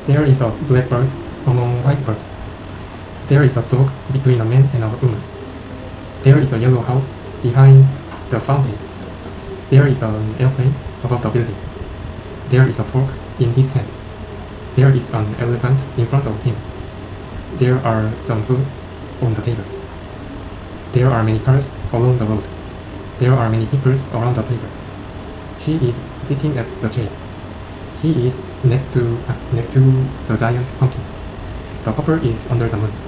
There is a blackbird among white birds. There is a dog between a man and a woman. There is a yellow house behind the fountain. There is an airplane above the buildings. There is a fork in his hand. There is an elephant in front of him. There are some food on the table. There are many cars along the road. There are many people around the table. She is sitting at the chair. He is next to the giant pumpkin. The couple is under the moon.